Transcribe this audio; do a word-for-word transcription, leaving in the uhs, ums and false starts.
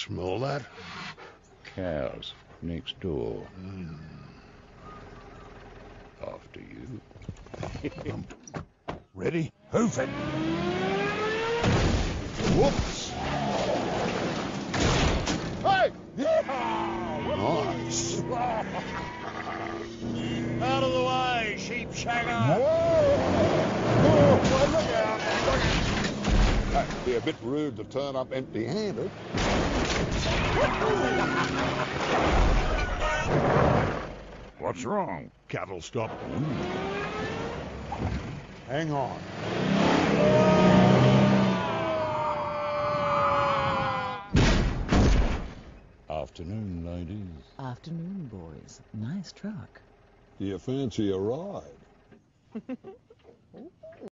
Smell that? Cows next door. Mm. After you. Ready? Hoof it! Whoops! Hey! Nice. Out of the way, sheep shagger! Oh, well, look out! That'd be a bit rude to turn up empty-handed. What's wrong? Cattle stop. Hang on. Afternoon, ladies. Afternoon, boys. Nice truck. Do you fancy a ride?